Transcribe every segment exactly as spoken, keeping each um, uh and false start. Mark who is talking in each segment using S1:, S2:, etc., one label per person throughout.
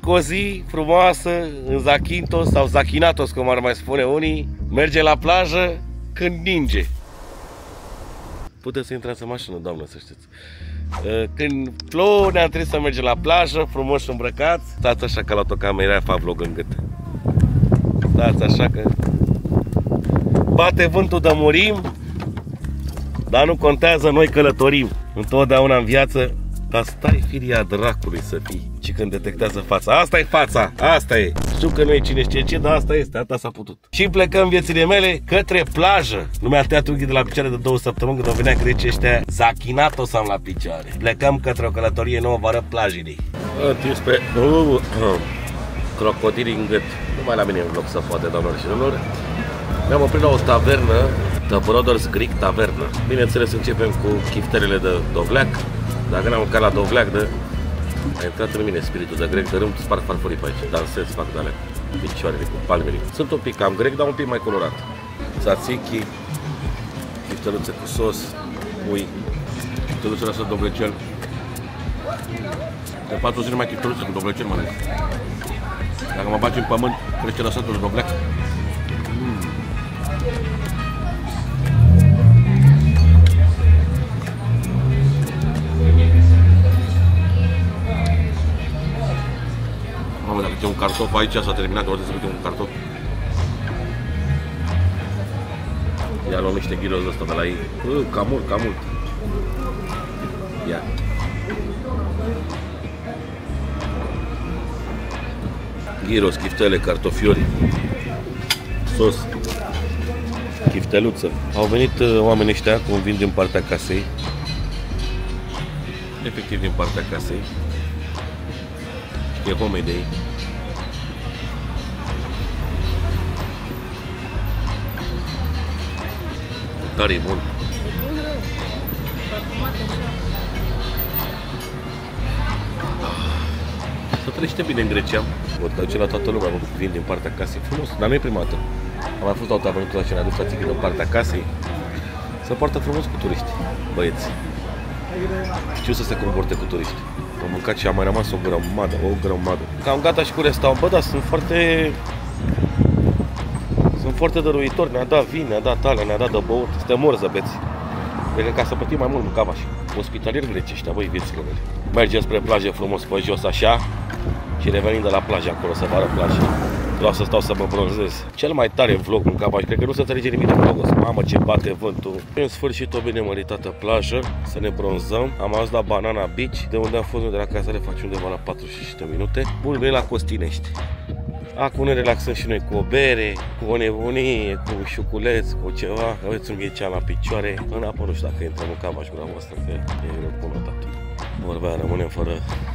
S1: cu o zi frumoasă în Zakynthos sau Zakinatos, cum ar mai spune unii. Merge la plajă când ninge. Puteți să intrați în mașină, doamnă, să știți. Când plouă, ne-am trebuit să mergem la plajă, frumos îmbrăcați. Stați așa că la autocameră fac vlog în gât. Stați așa că bate vântul de murim, dar nu contează, noi călătorim. Întotdeauna în viață, dar stai firia dracului să fii. Și când detectează fața, asta e fața, asta e. Știu că nu e cine știe ce, dar asta este, asta s-a putut. Și plecăm viețile mele către plajă. Lumea Teatru Ghid de la picioare de două săptămâni, când au venea grecii ăștia, Zakinatos am la picioare. Plecăm către o călătorie nouă, vară plajii. Atunci spre uh, uh, crocodili în gât. Nu mai la mine în loc să poate, doamnelor și domnilor. Ne-am oprit la o tavernă, The Brothers Greek Tavernă. Bineînțeles, începem cu chiftelele de dovleac. Dacă n-am mâncat la dovleac, de... a intrat în mine spiritul de grec, de rând sparg farfurii pe aici, dansez, fac de alea, picioarele cu palmele. Sunt un pic cam grec, dar un pic mai colorat. Tzatziki, chifteluțe cu sos, ui, chifteluțe la sos dovlecel. De patru zile mai chifteluțe cu dovlecel mănânc. Dacă mă bagi în pământ, trece la sosul de dovleac. Mm. Mamă, dacă e un cartof aici, s-a terminat, ori să uite un cartof. Ia luăm niște gyros ăsta de la ei. Uh, cam mult, cam mult. Ia. Gyros, chiftele, cartofiori, sos, chifteluță. Au venit uh, oamenii ăștia, cum vin din partea casei. Efectiv din partea casei. E homei de ei. Tare e bun. Se trăiește bine în Grecia. Văd că duce la toată lumea, vin din partea casei. Frumos, dar nu e prima dată. Am mai fost la o tavernă tot așa, ne-a dus frații din partea casei. Se poartă frumos cu turiști, băieți. Știu să se comporte cu turiști. Am mâncat și am mai rămas o grămadă, o grămadă. Cam gata și cu restaurant. Bă, da, sunt foarte... Sunt foarte dăruitori. Ne-a dat vin, ne-a dat alea, ne-a dat de băut. Suntem mori zăbeți. Cred că ca să plătim mai mult mâncava și ospitalieri greci ăștia, băi, viețile mele. Mergem spre plajă frumos pe jos așa și revenim de la plajă acolo să vară plajă. Vreau să stau să mă bronzez. Cel mai tare vlog în capa și cred că nu se înțelege nimic în vlogul ăsta. Mamă, ce bate vântul. În sfârșit o bine măritată plajă, să ne bronzăm. Am ajuns la Banana Beach, de unde am fost de la cazare, face undeva la patruzeci și cinci de minute. Bun, venit la Costinești. Acum ne relaxăm și noi cu o bere, cu o nebunie, cu șuculeț, cu ceva. Aveți un ghecean la picioare. În apă nu știu dacă intrăm în capa și gura voastră, că e rău conotat. Vorba, rămânem fără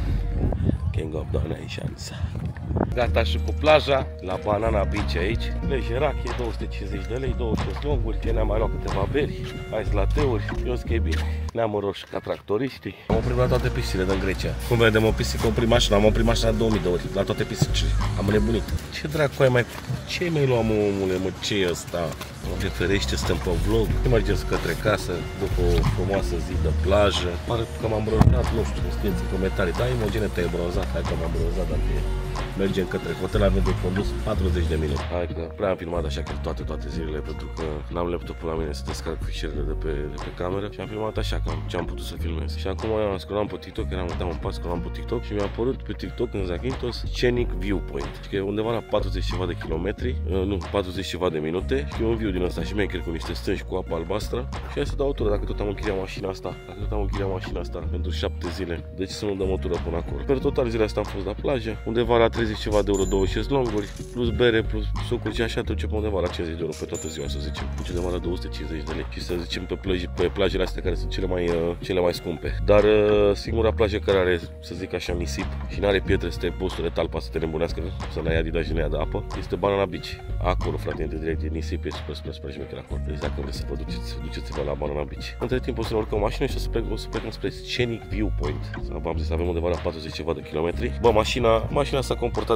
S1: King of Donations. Gata și cu plaja, la Banana Beach aici. Lejerache, două sute cincizeci de lei, două șezlonguri. Ne-am mai luat câteva beri, ice latte-uri. Eu zic că e bine. Ne-am înroșit ca tractoriștii. Am oprit la toate piscile din Grecia. Cum vedem o pisică, oprim mașina. Am oprit mașina două mii de ori, la toate piscile. Am nebunit. Ce dracu ai mai... Ce mai luam, omule, mă, ce e ăsta? Doamne ferește, suntem pe vlog. Mergem către casă după o frumoasă zi de plajă. Pare că m-am bronzat, nu știu, scrieți în comentarii. Da, Imogene, te-ai bronzat, hai că m-am bronzat, dar e... Mergem către hotel, avem de condus patruzeci de minute. Hai că prea am filmat așa că toate, toate zilele, pentru că n-am laptopul la mine să descarc fișierele de pe, de pe cameră și am filmat așa cam ce am putut să filmez. Și acum am scrollat pe TikTok, eram uitat un pas, scrollam pe TikTok și mi-a apărut pe TikTok în Zakynthos Scenic Viewpoint. Și că e undeva la patruzeci ceva de kilometri, nu, patruzeci ceva de minute și un view din ăsta și mai cred cu niște stânci cu apă albastră. Și hai să dau o tură dacă tot am închiriat mașina asta, dacă tot am închiriat mașina asta pentru șapte zile. Deci să nu dăm o tură până acolo. Per total zilele astea am fost la plajă, undeva la treizeci ceva de euro, două șezlonguri, plus bere, plus sucuri și așa trece pe undeva la cincizeci de euro pe toată ziua, să zicem. Undeva la două sute cincizeci de lei. Și să zicem pe, plăji, pe plajele astea care sunt cele mai, uh, cele mai scumpe. Dar uh, singura plajă care are, să zic așa, nisip și nu are pietre să te posturi de talpa să te nebunească, să n-ai Adidas și n-ai de apă, este Banana Beach. Acolo, frate, de direct, de nisip, e super, super, super șmecher acolo. Deci dacă vreți să vă duceți, duceți-vă la Banana Beach. Între timp o să ne urcăm mașină și o să plecăm, o să plecăm spre Scenic Viewpoint. V-am zis, avem undeva la patruzeci ceva de kilometri. Bă, mașina, mașina s-a comportat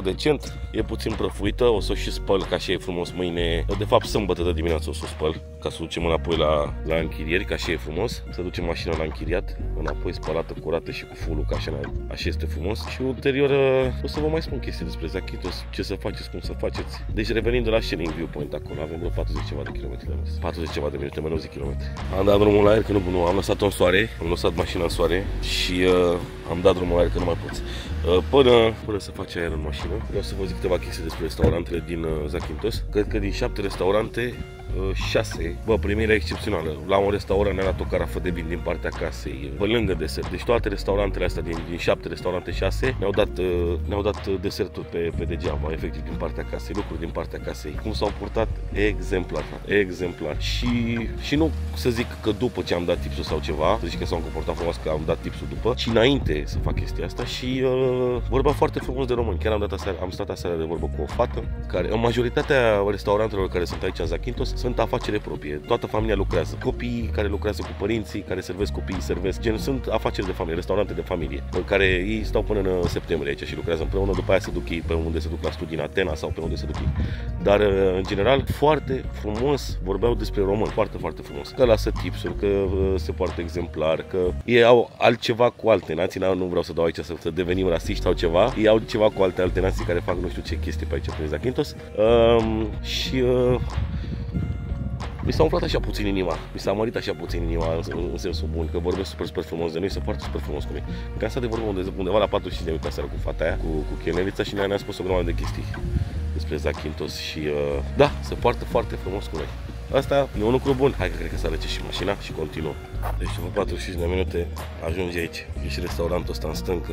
S1: decent, e puțin prăfuită, o să o și spăl ca și e frumos mâine. De fapt, sâmbătă de dimineață o să o spăl, ca să ducem înapoi la, la închirieri, ca și e frumos. Să ducem mașina la închiriat, înapoi spălată, curată și cu full ca așa, așa este frumos. Și ulterior o să vă mai spun chestii despre Zakynthos, ce să faceți, cum să faceți. Deci revenind de la Shedding Viewpoint acolo, avem vreo patruzeci ceva de kilometri de mers. patruzeci ceva de minute, mai nu zic kilometri. Am dat drumul la aer, că nu, nu am lăsat-o în soare, am lăsat mașina în soare și uh, am dat drumul la aer, că nu mai poți. Uh, până, până să faci aer în mașină, vreau să vă zic câteva chestii despre restaurantele din uh, Zakynthos. Cred că din șapte restaurante, șase, bă, primirea excepțională. La un restaurant ne-a dat o carafă de vin din partea casei, pe lângă desert. Deci toate restaurantele astea din, din șapte restaurante, șase ne-au dat, ne-au dat deserturi pe, pe degeaba, efectiv din partea casei, lucruri din partea casei. Cum s-au purtat? Exemplar, exemplar. Și, și nu să zic că după ce am dat tipsul sau ceva, să zic că s-au comportat frumos că am dat tipsul după, ci înainte să fac chestia asta și uh, vorba foarte frumos de români. Chiar am, dat aseară, am stat aseară de vorbă cu o fată, care în majoritatea restaurantelor care sunt aici în Zakynthos sunt afacere proprie, toată familia lucrează. Copiii care lucrează cu părinții, care servesc copiii, servesc, gen, sunt afaceri de familie, restaurante de familie, în care ei stau până în septembrie aici și lucrează împreună, după aia se duc ei pe unde se duc la studii în Atena sau pe unde se duc ei. Dar, în general, foarte frumos vorbeau despre români, foarte, foarte frumos. Că lasă tipsuri, că se poartă exemplar, că ei au altceva cu alte nații, nu vreau să dau aici să, să devenim rasiști sau ceva, ei au ceva cu alte alte nații care fac nu știu ce chestii pe aici prin Zakynthos. Um, și uh, mi s-a umflat așa puțin inima, mi s-a mărit așa puțin inima în, în sensul bun, că vorbesc super, super frumos de noi, se poartă super frumos cu noi. Că asta de vorbă undeva la patruzeci și cinci de minute aseară cu fata aia, cu, cu chelnerița și ne-a spus o grămadă de chestii despre Zakynthos și uh, da, se poartă foarte frumos cu noi. Asta e un lucru bun. Hai că cred că s-a răcit și mașina și continuă. Deci după patruzeci și cinci de minute ajungi aici. E și restaurantul ăsta în stâncă.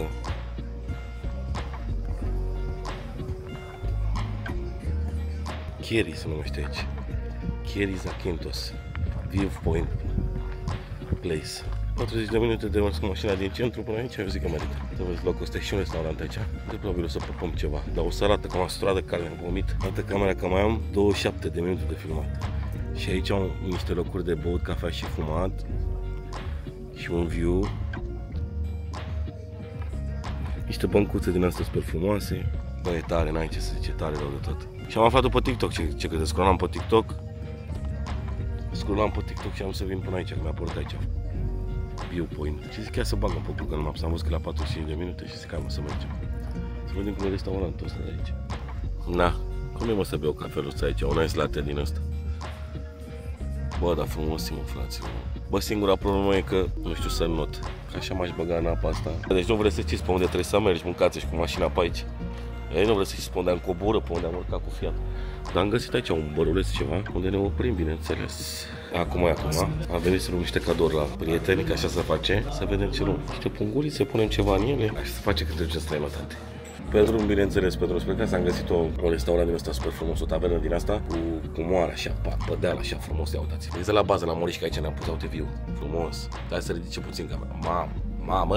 S1: Keri se numește aici. Keri Zakynthos Viewpoint Place. patruzeci de minute de mers cu mașina din centru până aici, eu zic că merită. Să vezi locul ăsta, e și un restaurant aici. De probabil o să pupăm ceva. Dar o să arată că m-am săturat de carne, am vomit. Arată camera că mai am douăzeci și șapte de minute de filmat. Și aici au niște locuri de băut cafea și fumat. Și un view. Niște băncuțe din astea super frumoase. Bă, e tare, n-ai ce să zice, tare rău de tot. Și am aflat pe TikTok, ce, ce credeți, scrollam pe TikTok. Scrollam pe TikTok și am să vin până aici, că mi-a apărut aici Viewpoint. Și zic, ia să bagăm pe Google Maps, am văzut că la patruzeci și cinci de minute și zic, hai mă să mergem. Să vedem cum e restaurantul ăsta de aici. Na, cum e mă să beau cafeluța aici, un ice latte din ăsta. Bă, dar frumosimă, fraților. Bă, singura problemă e că nu știu să-l not. Așa m-aș băga în apa asta. Deci nu vreți să știți pe unde trebuie să mergi, mâncați și cu mașina pe aici. Ei, nu vreți să știți pe unde am coboră, pe unde am urcat cu Fiat. Dar am găsit aici un băruleț ceva, unde ne oprim, bineînțeles. Acum e acum. Am venit să luăm niște cadouri la prieteni, că așa se face. Să vedem ce luăm. Niște pungurițe, punem ceva în ele. Așa se face când trece străinătate. Pe drum, bineînțeles, pe drum spre casă am găsit o, un restaurant din ăsta super frumos, o tavernă din asta, cu, cu moară așa, pe deal așa frumos, ia uitați. Este la bază, la Moriș, că aici ne-am pus, uite, viu, frumos. Dar să ridice puțin camera. Mamă, mamă!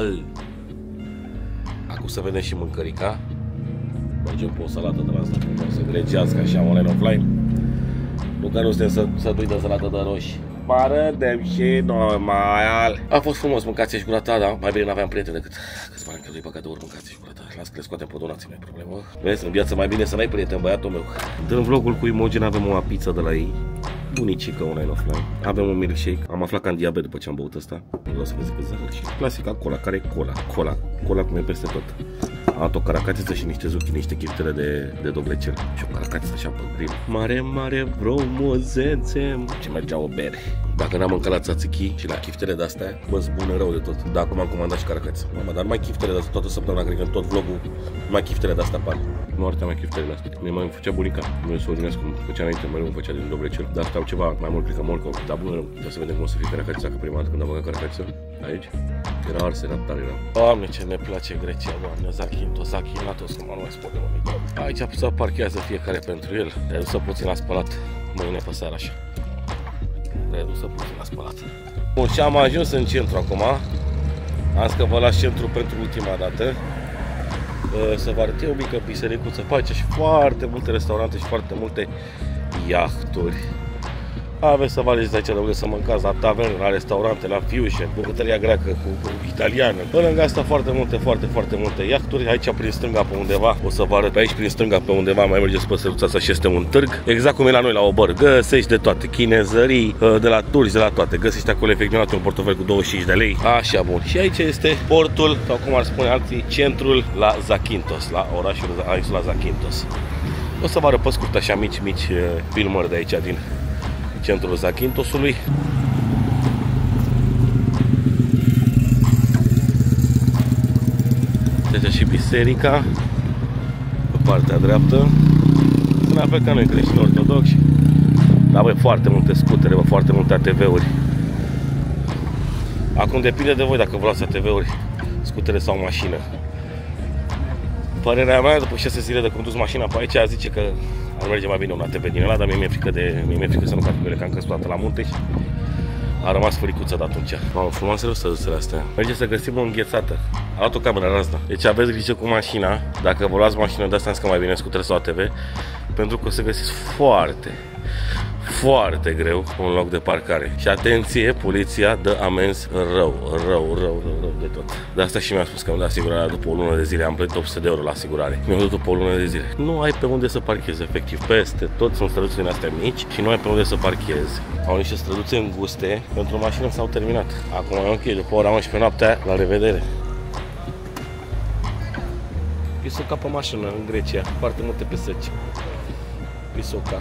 S1: Acum să vedem și mâncărica. Mergem pe o salată de la asta frumoasă, grecească, așa, online offline. Nu că nu suntem să, să dui de salată de roșii. Mărândem și normal. A fost frumos, mâncați și gura ta, da? Mai bine n-aveam prieteni decât câțiva ani că lui băgat de ori mâncați și gura ta. Las că le scoatem pe donații, nu e problemă. Vezi, în viață mai bine să n-ai prieten, băiatul meu. În vlogul cu Imogen avem o pizza de la ei. Bunicică online offline. Avem un milkshake. Am aflat că am diabet după ce am băut ăsta. Vreau să vă zic că zahăr și clasica cola, care e cola. Cola. Cola cum e peste tot. Am luat o caracatiță și niște zucchi, niște chiftele de, de doblecel. Și o caracatiță așa pe grill. Mare, mare frumusețe. Ce mergea o bere. Dacă n-am mâncat la tzatziki și la chiftele de-astea, bă, zbună rău de tot. Dar acum am comandat și caracatiță. Mama, dar mai chiftele de-astea toată săptămâna, cred că în tot vlogul, mai chiftele de-astea apar. Nu arătea mai chiftele de-astea. Mie mai îmi făcea bunica. Nu e să ordinesc cum făcea înainte, mereu îmi făcea din doblecel. Dar stau ceva mai mult, cred că morcov. Dar bună rău. Trebuie să vedem cum o să fie caracatița, că prima dată când am băgat caracatiță aici. Era ars, era tare rău. Doamne, ce ne place Grecia, Doamne, Zakynthos, Zakynthos, cum nu mai spune nimic. Aici să parchează fiecare pentru el. Redusă puțin la spălat mâine pe seara așa. Redusă puțin la spălat. Bun, și am ajuns în centru acum. Am zis că vă las centru pentru ultima dată. Să vă arăt eu o mică bisericuță pe aici și foarte multe restaurante și foarte multe iahturi. Aveți să vă alegeți aici de unde să mâncați, la taverne, la restaurante, la fusion, bucătăria greacă cu, cu italiană. Pe lângă asta foarte multe, foarte, foarte multe iahturi. Aici prin stânga pe undeva, o să vă arăt pe aici prin stânga pe undeva, mai mergeți pe săruța asta și este un târg. Exact cum e la noi la Obăr. Găsești de toate, chinezării, de la turci, de la toate. Găsești acolo efectiv un portofel cu douăzeci și cinci de lei. Așa, bun. Și aici este portul, sau cum ar spune alții, centrul la Zakynthos, la orașul, la insula Zakynthos. O să vă arăt pe scurt așa mici, mici filmări de aici din centrul Zakynthosului. Deci și biserica pe partea dreaptă. Sunt la fel ca noi creștini ortodoxi. Dar băi, foarte multe scutere, bă, foarte multe A T V-uri. Acum depinde de voi dacă vă luați A T V-uri, scutere sau mașină. Părerea mea, după șase zile de condus mașina pe aici, zice că ar merge mai bine un A T V din ăla, dar mie mi-e frică, de, mie mi-e frică să nu cac cu ele, că am căzut toată la munte și a rămas furicuță de atunci. Mamă, frumoase răstăduțele astea. Merge să găsim o înghețată. A luat o cameră razna. Deci aveți grijă cu mașina, dacă vă luați mașină de asta, că mai bine scutere sau A T V, pentru că o să găsiți foarte, foarte greu un loc de parcare. Și atenție, poliția dă amenzi rău, rău, rău, rău, rău de tot. De asta și mi-a spus că îmi dă asigurarea după o lună de zile. Am plătit opt sute de euro la asigurare. Mi-au dat după o lună de zile. Nu ai pe unde să parchezi, efectiv. Peste tot sunt străduțe din astea mici și nu ai pe unde să parchezi. Au niște străduțe înguste, pentru mașină s-au terminat. Acum e ok, după ora unsprezece noaptea, la revedere. Pisoca pe mașină în Grecia, foarte multe pesăci. Pisoca.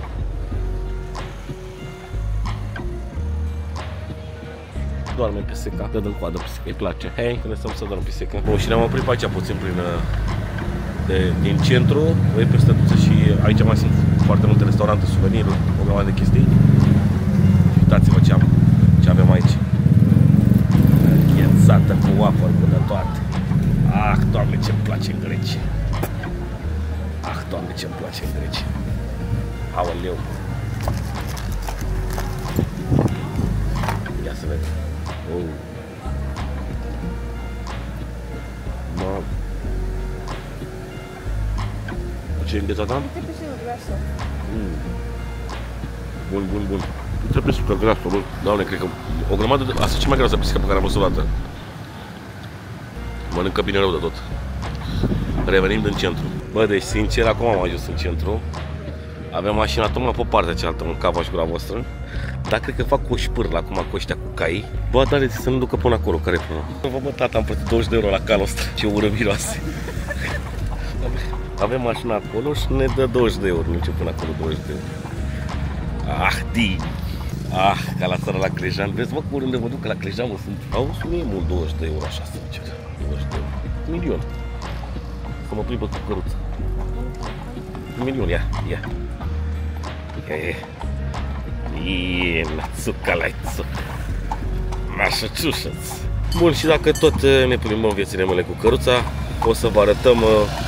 S1: Doarme în piseca, dă în coadă piseca, îi place. Hei, când lăsăm să dorm piseca. Bun, și ne-am oprit pe aici puțin prin, de, din centru, voi pe stăduță și aici mai sunt foarte multe restaurante, suveniruri, o grămadă de chestii. Uitați-vă ce, am, ce avem aici. Ghețată cu apă, cu de toate. Ah, Doamne, ce-mi place în Grecia. Ah, Doamne, ce-mi place în Grecia. Aoleu. Ia să vedem. Oh. Mamă. Ce-i înghețat, am? Mm. Bun, bun, bun. Nu trebuie super grasă, bă. Doamne, cred că o grămadă de... Asta e cea mai grasă pisică pe care am văzut o dată. Mănâncă bine rău de tot. Revenim din centru. Bă, deci sincer, acum am ajuns în centru. Avem mașina tocmai pe partea cealaltă, în cava și gura voastră. Dar cred că fac o șpârlă acum cu ăștia cu cai. Bă, dar să nu ducă până acolo, care e problema? Vă, bă, tata, am plătit douăzeci de euro la calul ăsta. Ce ură miroase. Avem mașina acolo și ne dă douăzeci de euro. Nu știu până acolo douăzeci de euro. Ah, di! Ah, ca la țară la Clejan. Vezi, mă, cu oriunde mă duc, că la Clejan mă sunt... Auzi, nu e mult douăzeci de euro așa, sincer. douăzeci de euro. Un milion. Să mă plimbă cu căruță. Un milion, ia, ia. Ia, ia. Ie, națuca la țuca. Mașăciușăț. Bun, și dacă tot ne plimbăm viețile mele cu căruța, o să vă arătăm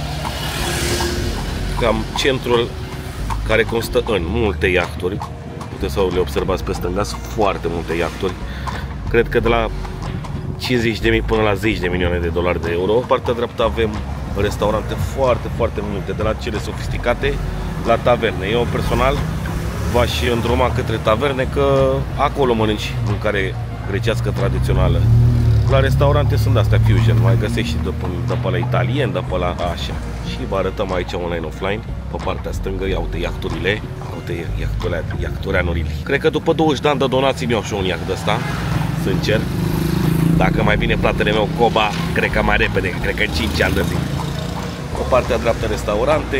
S1: cam centrul care constă în multe iahturi. Puteți să le observați pe stânga, sunt foarte multe iahturi. Cred că de la cincizeci de mii până la zece de milioane de dolari de euro. În partea dreaptă avem restaurante foarte, foarte multe, de la cele sofisticate la taverne. Eu personal v-aș îndruma către taverne, că acolo mănânci mâncare grecească tradițională. La restaurante sunt de-astea fusion, mai găsești și de pe la italien, de pe la așa. Și vă arătăm aici online-offline, pe partea stângă, ia uite iahturile, ia uite iahtureanurile. Cred că după douăzeci de ani de donații mi-au și un iaht de ăsta, sincer. Dacă mai vine fratele meu Coba, cred că mai repede, cred că în cinci ani de zi. Pe partea dreaptă restaurante,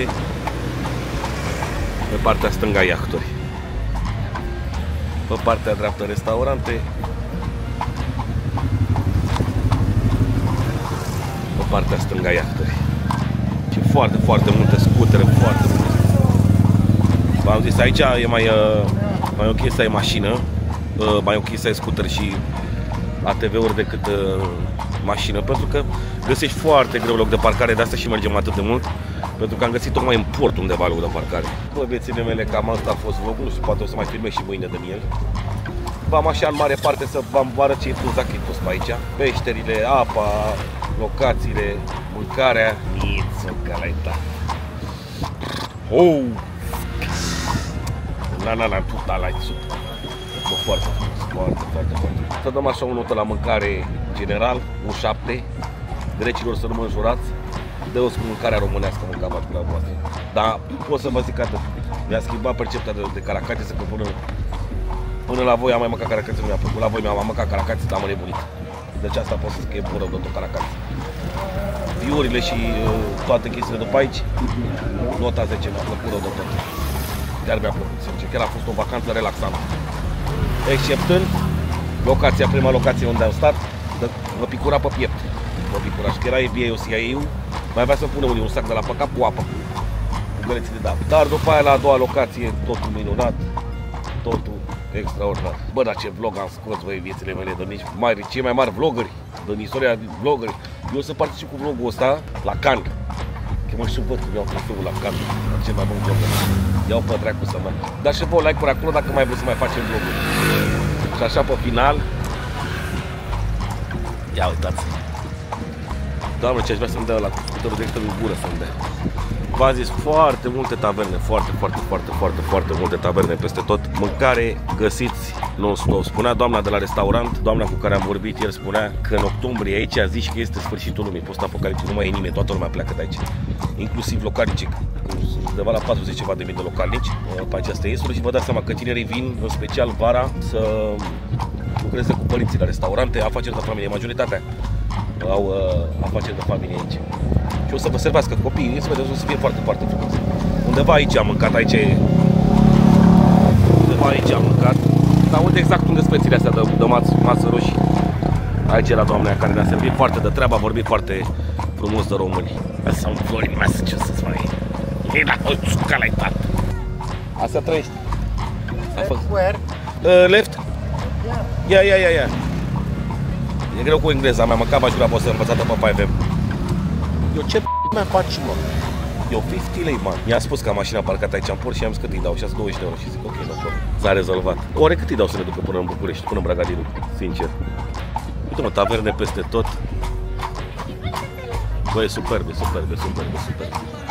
S1: pe partea stângă iahturi. Pe partea dreaptă restaurante, pe partea stângă iahturi. Și foarte, foarte multe scutere, foarte multe. V-am zis, aici e mai, mai ok să ai mașină, mai ok să ai scooter și A T V-uri decât mașină, pentru că găsești foarte greu loc de parcare, de asta și mergem atât de mult, pentru că am găsit tocmai în port undeva loc de parcare. Bă, viețile mele, cam asta a fost vlogul, nu știu, poate o să mai filmez și mâine de el. V-am așa în mare parte să vă arăt ce e cu Zakynthos pe aici. Peșterile, apa, locațiile, mâncarea. Nițo, calaita. Oh! Na, na, na, tuta la Bă, foarte frumos, foarte, foarte, foarte. Să dăm așa o notă la mâncare general, un șapte. Grecilor să rămân jurați. Deos cu mâncarea românească, mânca la voastră. Dar pot să vă zic atât. Mi-a schimbat percepția de, de caracatiță, că până, până la voi am mai mâncat caracatiță, nu mi-a plăcut. La voi mi-am mâncat caracatiță, dar am nebunit. Deci asta pot să zic că e bun rău de tot caracatiță. Viurile și uh, toate chestiile după aici, nota zece mi-a plăcut rău de tot. Chiar mi-a plăcut, sincer. Chiar a fost o vacanță relaxantă. Exceptând locația, prima locație unde am stat, mă picura pe piept. Mă picura și că era F B I-ul, C I A-ul, mai avea să pună unii un sac de la păcat cu apă, cu găleții de dap. Dar după aia, la a doua locație, totul minunat, totul extraordinar. Bă, dar ce vlog am scos, băi, viețile mele de nici mari, cei mai mari vloggeri din istoria vloggeri. Eu o să particip cu vlogul ăsta la Cannes. Că mă și văd cum iau trofeul la Cannes, cel mai bun vlog. Iau pe dracu să mă. Dar și vă like-uri acolo dacă mai vreți să mai facem vloguri. Și așa pe final. Ia uitați. Doamne, ce aș vrea să-mi dea la scuterul directorului gură să-mi dea. V-am zis, foarte multe taverne, foarte, foarte, foarte, foarte, foarte multe taverne peste tot. Mâncare găsiți non-stop. Spunea doamna de la restaurant, doamna cu care am vorbit ieri, spunea că în octombrie aici a zis că este sfârșitul lumii post-apocaliptic, nu mai e nimeni, toată lumea pleacă de aici. Inclusiv localnici, undeva la patruzeci ceva de mii de localnici pe această insulă și vă dați seama că tinerii vin, în special vara, să lucreze cu părinții la restaurante, afaceri de familie, majoritatea au uh, afaceri de familie aici. Și o să vă servească copiii, să vedeți, o să fie foarte, foarte frumos. Undeva aici am mâncat, aici e... Undeva aici am mâncat. Dar unde exact unde spețiile astea de, de masă, masă roșii. Aici era doamna care ne-a servit foarte de treabă, a vorbit foarte frumos de români. Asta un Florin Massachusetts, mai e la o țuca la-i tat. Asta trăiești.
S2: Where?
S1: Uh, left? Ia, ia, ia, ia. E greu cu engleza, mi-am mâncat bajura voastră învățată pe five M. Eu ce mai faci, mă? Eu cincizeci lei, man. Mi-a spus că am mașina parcată aici în port și am zis cât îi dau și a zis douăzeci de euro și zic ok, nu problem. S-a rezolvat. Oare cât îi dau să ne ducă până în București, până în Bragadiru, sincer. Uite mă, taverne peste tot. Bă, e superb, e superb, e superb, e superb.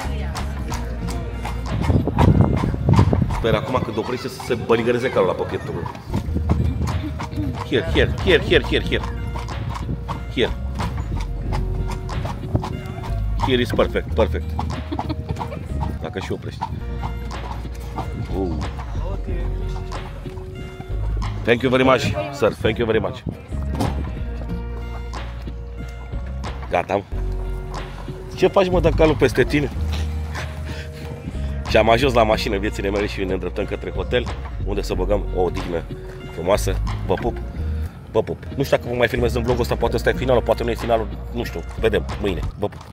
S1: Sper acum când oprește să se băligăreze calul la pe pieptul lui. Here, here, here, here, here, here. Here. Here is perfect, perfect. Dacă și oprești. Uh. Thank you very much, sir. Thank you very much. Gata. Ce faci, mă, dă calul peste tine? Și am ajuns la mașină viețile mele și ne îndreptăm către hotel, unde să băgăm o odihnă frumoasă. Vă pup. Vă pup. Nu știu dacă vă mai filmez în vlogul ăsta, poate ăsta e finalul, poate nu e finalul, nu știu. Vedem mâine. Vă pup.